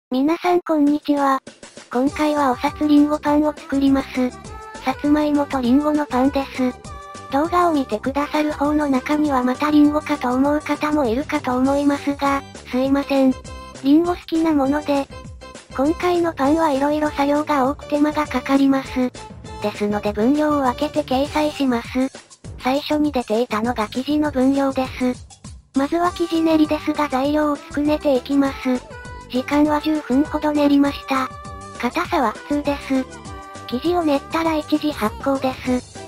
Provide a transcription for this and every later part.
皆さんこんにちは。今回はおさつりんごパンを作ります。さつまいもとりんごのパンです。動画を見てくださる方の中にはまたりんごかと思う方もいるかと思いますが、すいません。りんご好きなもので、今回のパンは色々作業が多く手間がかかります。ですので分量を分けて掲載します。最初に出ていたのが生地の分量です。まずは生地練りですが材料をつくねていきます。時間は10分ほど練りました。硬さは普通です。生地を練ったら一次発酵です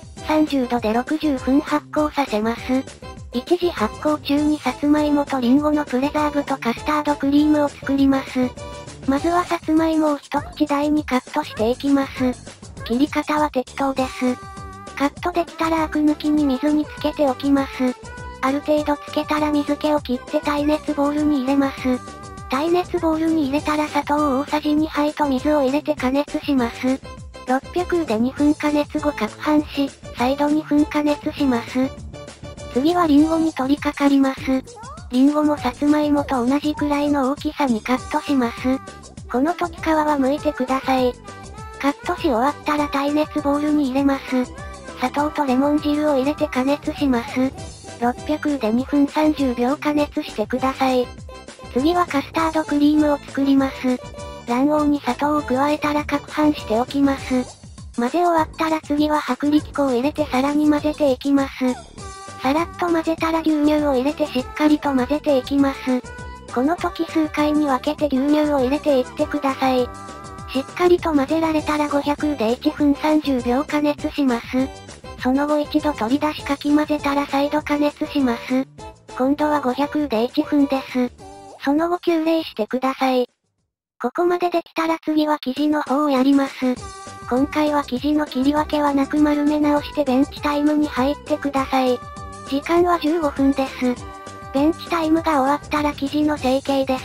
。30度で60分発酵させます。一次発酵中にさつまいもとりんごのプレザーブとカスタードクリームを作ります。まずはさつまいもを一口大にカットしていきます。切り方は適当です。カットできたらアク抜きに水につけておきます。ある程度つけたら水気を切って耐熱ボウルに入れます。耐熱ボウルに入れたら砂糖を大さじ2杯と水を入れて加熱します。600で2分加熱後攪拌し、再度2分加熱します。次はリンゴに取り掛かります。リンゴもさつまいもと同じくらいの大きさにカットします。この時皮は剥いてください。カットし終わったら耐熱ボウルに入れます。砂糖とレモン汁を入れて加熱します。600で2分30秒加熱してください。次はカスタードクリームを作ります。卵黄に砂糖を加えたら攪拌しておきます。混ぜ終わったら次は薄力粉を入れてさらに混ぜていきます。さらっと混ぜたら牛乳を入れてしっかりと混ぜていきます。この時数回に分けて牛乳を入れていってください。しっかりと混ぜられたら500で1分30秒加熱します。その後一度取り出しかき混ぜたら再度加熱します。今度は500で1分です。その後急冷してください。ここまでできたら次は生地の方をやります。今回は生地の切り分けはなく丸め直してベンチタイムに入ってください。時間は15分です。ベンチタイムが終わったら生地の成形です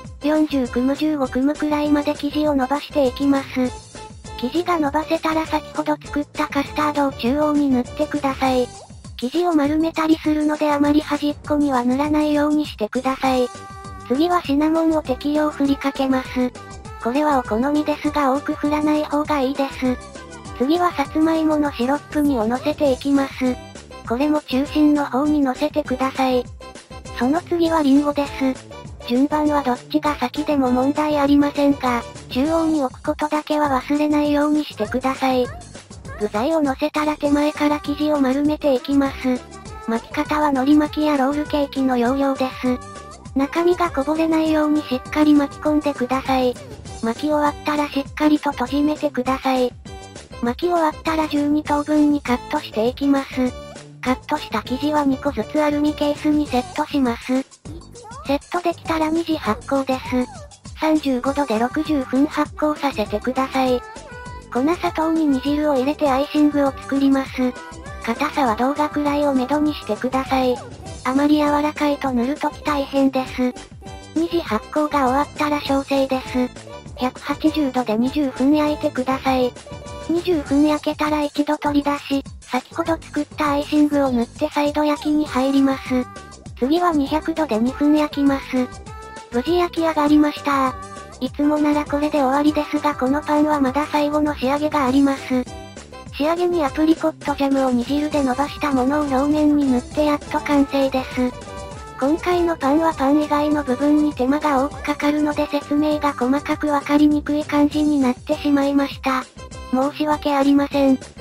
。40組15組くらいまで生地を伸ばしていきます。生地が伸ばせたら先ほど作ったカスタードを中央に塗ってください。生地を丸めたりするのであまり端っこには塗らないようにしてください。次はシナモンを適量振りかけます。これはお好みですが多く振らない方がいいです。次はさつまいものシロップにを乗せていきます。これも中心の方に乗せてください。その次はリンゴです。順番はどっちが先でも問題ありませんが、中央に置くことだけは忘れないようにしてください。具材を乗せたら手前から生地を丸めていきます。巻き方は海苔巻きやロールケーキの要領です。中身がこぼれないようにしっかり巻き込んでください。巻き終わったらしっかりと閉じめてください。巻き終わったら12等分にカットしていきます。カットした生地は2個ずつアルミケースにセットします。セットできたら2次発酵です。35度で60分発酵させてください。粉砂糖に煮汁を入れてアイシングを作ります。硬さは動画くらいをめどにしてください。あまり柔らかいと塗るとき大変です。2次発酵が終わったら焼成です。180度で20分焼いてください。20分焼けたら一度取り出し、先ほど作ったアイシングを塗って再度焼きに入ります。次は200度で2分焼きます。無事焼き上がりました。いつもならこれで終わりですがこのパンはまだ最後の仕上げがあります。仕上げにアプリコットジャムを煮汁で伸ばしたものを表面に塗ってやっと完成です。今回のパンはパン以外の部分に手間が多くかかるので説明が細かくわかりにくい感じになってしまいました。申し訳ありません。